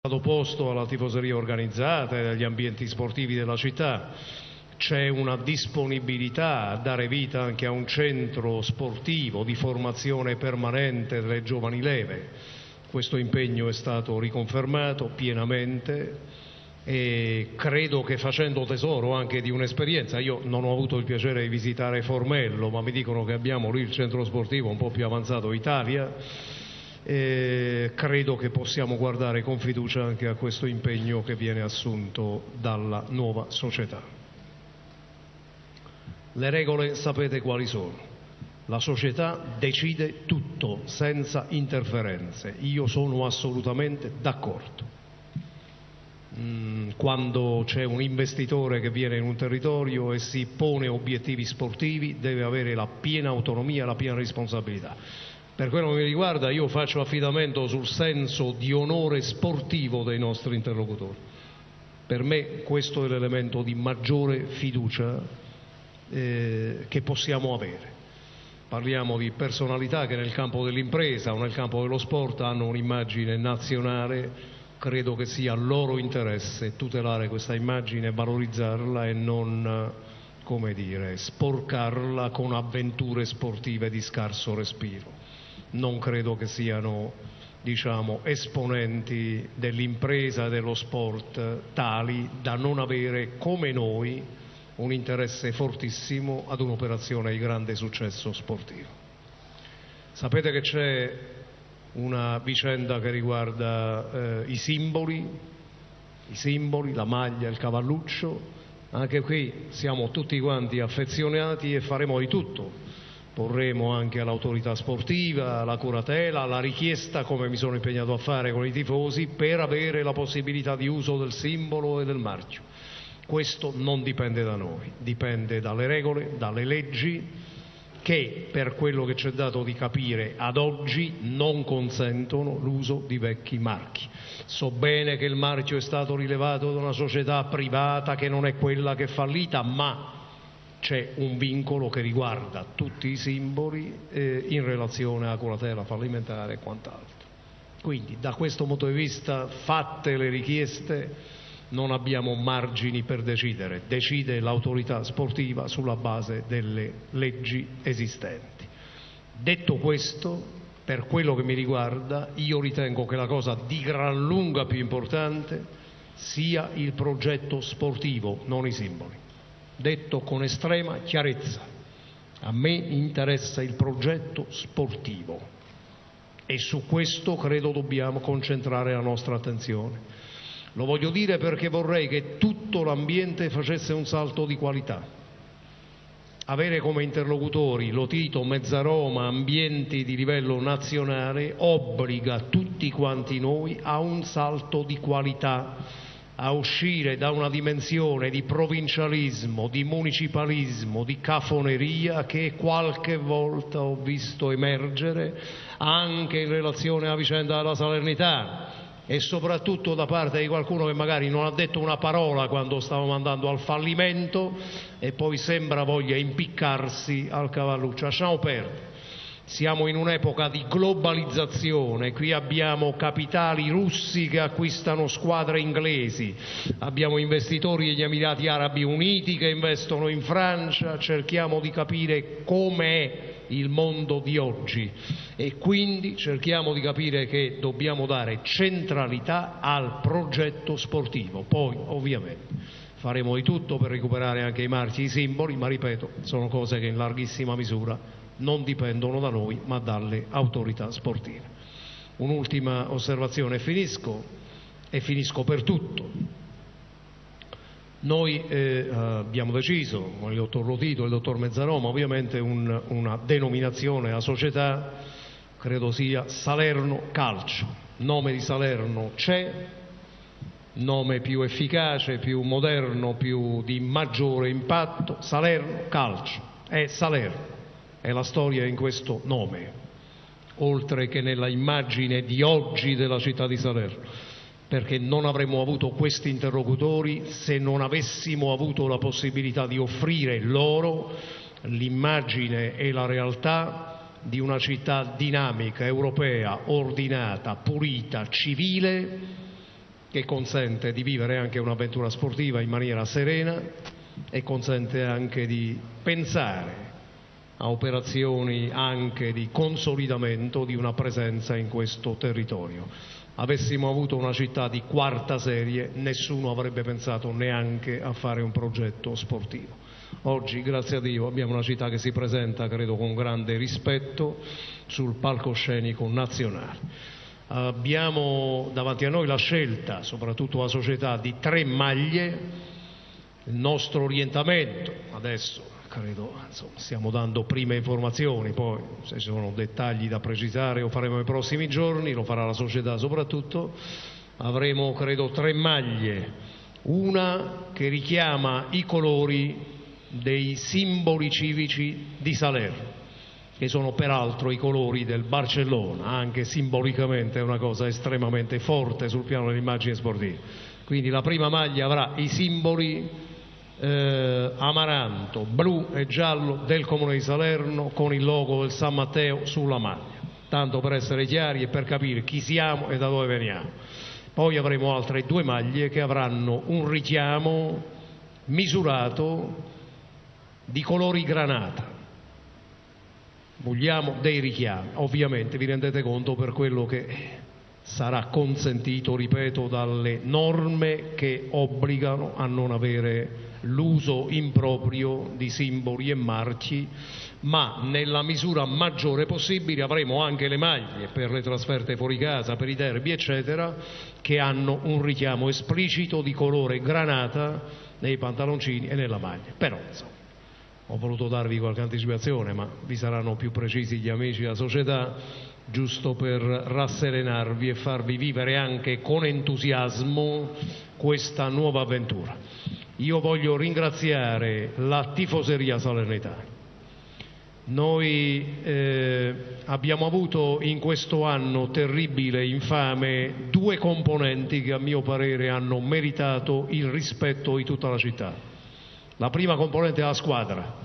dato posto alla tifoseria organizzata e agli ambienti sportivi della città. C'è una disponibilità a dare vita anche a un centro sportivo di formazione permanente delle giovani leve. Questo impegno è stato riconfermato pienamente e credo che, facendo tesoro anche di un'esperienza, io non ho avuto il piacere di visitare Formello, ma mi dicono che abbiamo lì il centro sportivo un po' più avanzato d'Italia, credo che possiamo guardare con fiducia anche a questo impegno che viene assunto dalla nuova società. Le regole sapete quali sono. La società decide tutto senza interferenze. Io sono assolutamente d'accordo. Quando c'è un investitore che viene in un territorio e si pone obiettivi sportivi, deve avere la piena autonomia, la piena responsabilità. Per quello che mi riguarda, io faccio affidamento sul senso di onore sportivo dei nostri interlocutori. Per me questo è l'elemento di maggiore fiducia che possiamo avere. Parliamo di personalità che nel campo dell'impresa o nel campo dello sport hanno un'immagine nazionale. Credo che sia loro interesse tutelare questa immagine, valorizzarla e non, come dire, sporcarla con avventure sportive di scarso respiro. Non credo che siano, diciamo, esponenti dell'impresa e dello sport tali da non avere, come noi, un interesse fortissimo ad un'operazione di grande successo sportivo. Sapete che c'è una vicenda che riguarda i simboli, la maglia, il cavalluccio. Anche qui siamo tutti quanti affezionati e faremo di tutto. Porremo anche all'autorità sportiva, alla curatela, alla richiesta, come mi sono impegnato a fare con i tifosi, per avere la possibilità di uso del simbolo e del marchio. Questo non dipende da noi, dipende dalle regole, dalle leggi, che per quello che ci è dato di capire ad oggi non consentono l'uso di vecchi marchi. So bene che il marchio è stato rilevato da una società privata che non è quella che è fallita, ma c'è un vincolo che riguarda tutti i simboli in relazione alla curatela fallimentare e quant'altro. Quindi da questo punto di vista, fatte le richieste, non abbiamo margini per decidere, decide l'autorità sportiva sulla base delle leggi esistenti. Detto questo, per quello che mi riguarda, io ritengo che la cosa di gran lunga più importante sia il progetto sportivo, non i simboli. Detto con estrema chiarezza, a me interessa il progetto sportivo e su questo credo dobbiamo concentrare la nostra attenzione. Lo voglio dire perché vorrei che tutto l'ambiente facesse un salto di qualità. Avere come interlocutori Lotito, Mezzaroma, ambienti di livello nazionale obbliga tutti quanti noi a un salto di qualità, a uscire da una dimensione di provincialismo, di municipalismo, di cafoneria che qualche volta ho visto emergere anche in relazione alla vicenda della Salernitana, e soprattutto da parte di qualcuno che magari non ha detto una parola quando stavamo andando al fallimento e poi sembra voglia impiccarsi al cavalluccio. Lasciamo perdere. Siamo in un'epoca di globalizzazione, qui abbiamo capitali russi che acquistano squadre inglesi, abbiamo investitori degli Emirati Arabi Uniti che investono in Francia, cerchiamo di capire com'è il mondo di oggi e quindi cerchiamo di capire che dobbiamo dare centralità al progetto sportivo. Poi ovviamente faremo di tutto per recuperare anche i marchi e i simboli, ma ripeto, sono cose che in larghissima misura non dipendono da noi ma dalle autorità sportive. Un'ultima osservazione e finisco per tutto. Noi abbiamo deciso con il dottor Lotito e il dottor Mezzaroma ovviamente una denominazione alla società, credo sia Salerno Calcio. Nome di Salerno c'è, nome più efficace, più moderno, più di maggiore impatto, Salerno Calcio, è Salerno, è la storia in questo nome, oltre che nella immagine di oggi della città di Salerno, perché non avremmo avuto questi interlocutori se non avessimo avuto la possibilità di offrire loro l'immagine e la realtà di una città dinamica, europea, ordinata, pulita, civile, che consente di vivere anche un'avventura sportiva in maniera serena e consente anche di pensare a operazioni anche di consolidamento di una presenza in questo territorio. Avessimo avuto una città di quarta serie, nessuno avrebbe pensato neanche a fare un progetto sportivo. Oggi, grazie a Dio, abbiamo una città che si presenta, credo, con grande rispetto sul palcoscenico nazionale. Abbiamo davanti a noi la scelta, soprattutto la società, di 3 maglie. Il nostro orientamento, adesso credo, insomma, stiamo dando prime informazioni, poi se ci sono dettagli da precisare lo faremo nei prossimi giorni, lo farà la società soprattutto. Avremo, credo, 3 maglie, una che richiama i colori dei simboli civici di Salerno, che sono peraltro i colori del Barcellona, anche simbolicamente è una cosa estremamente forte sul piano dell'immagine sportiva. Quindi la prima maglia avrà i simboli amaranto, blu e giallo del Comune di Salerno con il logo del San Matteo sulla maglia, tanto per essere chiari e per capire chi siamo e da dove veniamo. Poi avremo altre 2 maglie che avranno un richiamo misurato di colori granata. Vogliamo dei richiami, ovviamente vi rendete conto per quello che sarà consentito, ripeto, dalle norme che obbligano a non avere l'uso improprio di simboli e marchi, ma nella misura maggiore possibile avremo anche le maglie per le trasferte fuori casa, per i derby eccetera, che hanno un richiamo esplicito di colore granata nei pantaloncini e nella maglia. Però insomma, ho voluto darvi qualche anticipazione, ma vi saranno più precisi gli amici della società, giusto per rasserenarvi e farvi vivere anche con entusiasmo questa nuova avventura. Io voglio ringraziare la tifoseria salernitana. Noi abbiamo avuto in questo anno terribile e infame 2 componenti che a mio parere hanno meritato il rispetto di tutta la città. La prima componente è la squadra.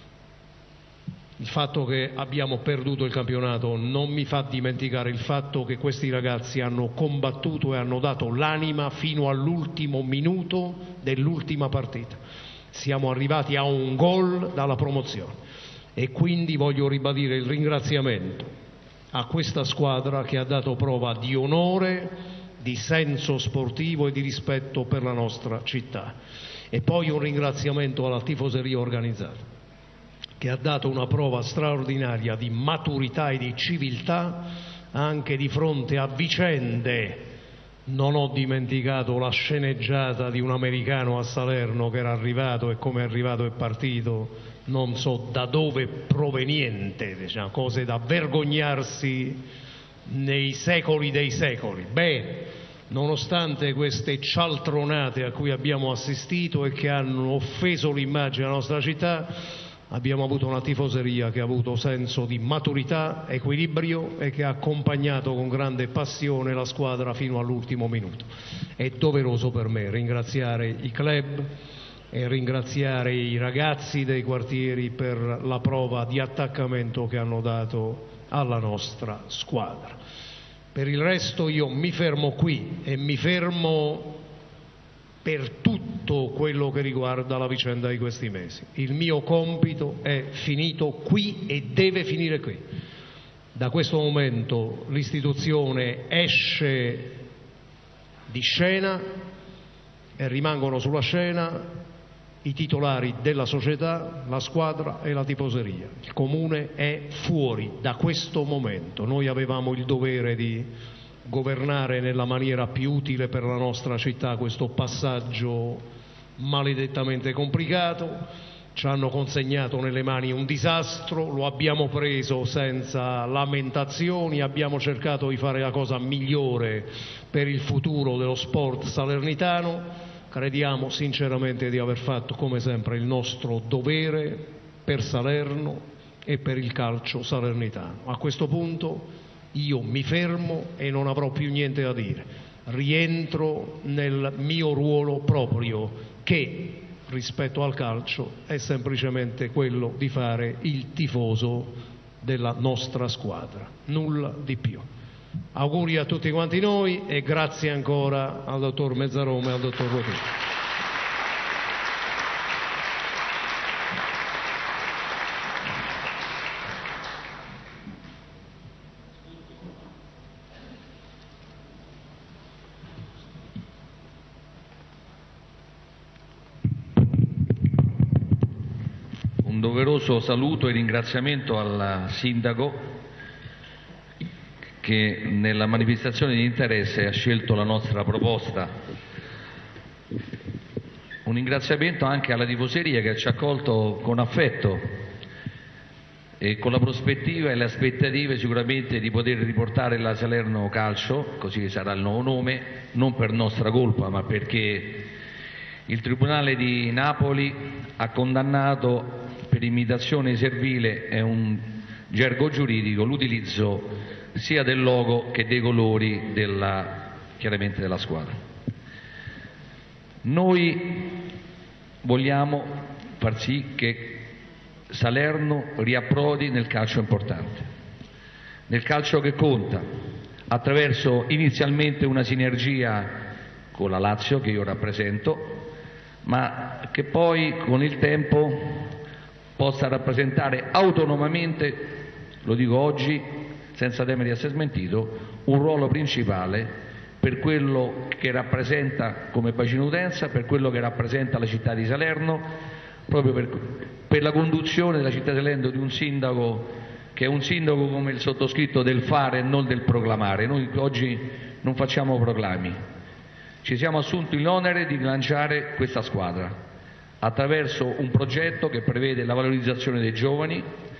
Il fatto che abbiamo perduto il campionato non mi fa dimenticare il fatto che questi ragazzi hanno combattuto e hanno dato l'anima fino all'ultimo minuto dell'ultima partita. Siamo arrivati a un gol dalla promozione e quindi voglio ribadire il ringraziamento a questa squadra che ha dato prova di onore, di senso sportivo e di rispetto per la nostra città. E poi un ringraziamento alla tifoseria organizzata, che ha dato una prova straordinaria di maturità e di civiltà anche di fronte a vicende. Non ho dimenticato la sceneggiata di un americano a Salerno che era arrivato e come è arrivato è partito non so da dove proveniente, diciamo, cose da vergognarsi nei secoli dei secoli. Bene, nonostante queste cialtronate a cui abbiamo assistito e che hanno offeso l'immagine della nostra città, abbiamo avuto una tifoseria che ha avuto senso di maturità, equilibrio e che ha accompagnato con grande passione la squadra fino all'ultimo minuto. È doveroso per me ringraziare i club e ringraziare i ragazzi dei quartieri per la prova di attaccamento che hanno dato alla nostra squadra. Per il resto io mi fermo qui e mi fermo per tutto quello che riguarda la vicenda di questi mesi. Il mio compito è finito qui e deve finire qui. Da questo momento l'istituzione esce di scena e rimangono sulla scena i titolari della società, la squadra e la tifoseria. Il comune è fuori da questo momento. Noi avevamo il dovere di governare nella maniera più utile per la nostra città questo passaggio maledettamente complicato. Ci hanno consegnato nelle mani un disastro, lo abbiamo preso senza lamentazioni, abbiamo cercato di fare la cosa migliore per il futuro dello sport salernitano. Crediamo sinceramente di aver fatto come sempre il nostro dovere per Salerno e per il calcio salernitano. A questo punto io mi fermo e non avrò più niente da dire. Rientro nel mio ruolo proprio che rispetto al calcio è semplicemente quello di fare il tifoso della nostra squadra, nulla di più. Auguri a tutti quanti noi e grazie ancora al dottor Mezzaroma e al dottor Ruotini. Un doveroso saluto e ringraziamento al Sindaco che nella manifestazione di interesse ha scelto la nostra proposta. Un ringraziamento anche alla tifoseria che ci ha accolto con affetto e con la prospettiva e le aspettative sicuramente di poter riportare la Salerno Calcio, così sarà il nuovo nome, non per nostra colpa ma perché il Tribunale di Napoli ha condannato per imitazione servile, è un gergo giuridico, l'utilizzo sia del logo che dei colori chiaramente della squadra. Noi vogliamo far sì che Salerno riapprodi nel calcio importante, nel calcio che conta, attraverso inizialmente una sinergia con la Lazio che io rappresento, ma che poi con il tempo possa rappresentare autonomamente, lo dico oggi senza temere di essere smentito, un ruolo principale per quello che rappresenta come bacino utenza, per quello che rappresenta la città di Salerno, proprio per la conduzione della città di Salerno di un sindaco che è un sindaco come il sottoscritto del fare e non del proclamare. Noi oggi non facciamo proclami, ci siamo assunti l'onere di rilanciare questa squadra attraverso un progetto che prevede la valorizzazione dei giovani,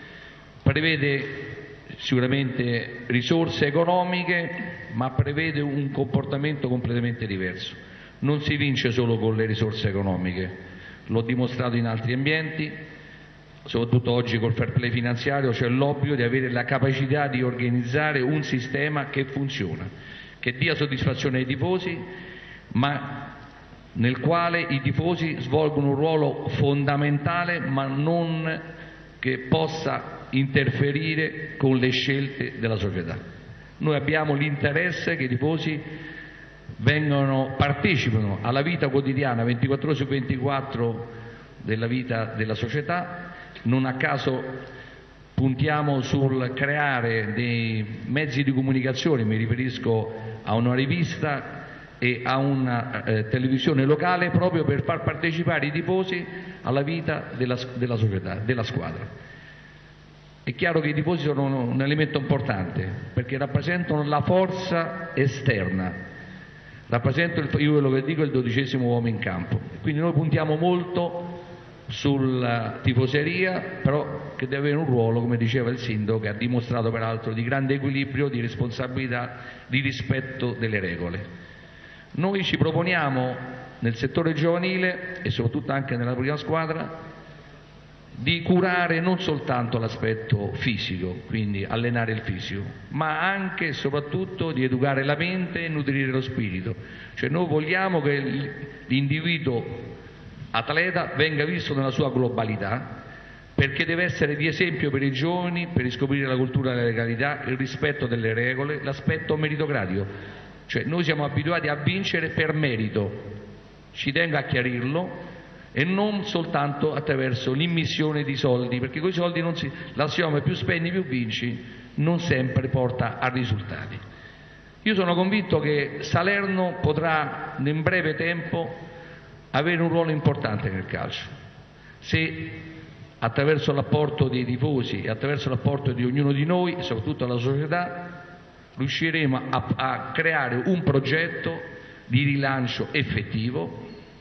prevede sicuramente risorse economiche, ma prevede un comportamento completamente diverso. Non si vince solo con le risorse economiche, l'ho dimostrato in altri ambienti, soprattutto oggi col fair play finanziario c'è l'obbligo di avere la capacità di organizzare un sistema che funziona, che dia soddisfazione ai tifosi, ma nel quale i tifosi svolgono un ruolo fondamentale, ma non che possa interferire con le scelte della società. Noi abbiamo l'interesse che i tifosi partecipino alla vita quotidiana 24 ore su 24 della vita della società. Non a caso puntiamo sul creare dei mezzi di comunicazione, mi riferisco a una rivista e a una televisione locale, proprio per far partecipare i tifosi alla vita della società, della squadra. È chiaro che i tifosi sono un elemento importante perché rappresentano la forza esterna, rappresentano, io quello che dico, il 12° uomo in campo. Quindi noi puntiamo molto sulla tifoseria, però che deve avere un ruolo, come diceva il sindaco, che ha dimostrato peraltro di grande equilibrio, di responsabilità, di rispetto delle regole. Noi ci proponiamo nel settore giovanile e soprattutto anche nella prima squadra di curare non soltanto l'aspetto fisico, quindi allenare il fisico, ma anche e soprattutto di educare la mente e nutrire lo spirito. Cioè noi vogliamo che l'individuo atleta venga visto nella sua globalità, perché deve essere di esempio per i giovani, per riscoprire la cultura della legalità, il rispetto delle regole, l'aspetto meritocratico. Cioè noi siamo abituati a vincere per merito, ci tengo a chiarirlo, e non soltanto attraverso l'immissione di soldi, perché con i soldi l'assioma più spendi più vinci non sempre porta a risultati. Io sono convinto che Salerno potrà in breve tempo avere un ruolo importante nel calcio, se attraverso l'apporto dei tifosi e attraverso l'apporto di ognuno di noi, soprattutto alla società, riusciremo a creare un progetto di rilancio effettivo,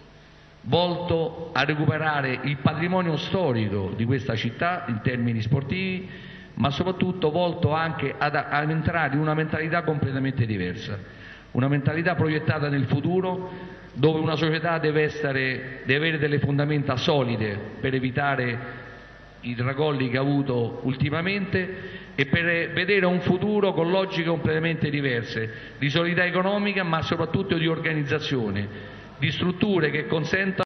volto a recuperare il patrimonio storico di questa città in termini sportivi, ma soprattutto volto anche ad entrare in una mentalità completamente diversa, una mentalità proiettata nel futuro, dove una società deve avere delle fondamenta solide per evitare i tracolli che ha avuto ultimamente e per vedere un futuro con logiche completamente diverse, di solidità economica ma soprattutto di organizzazione, di strutture che consentano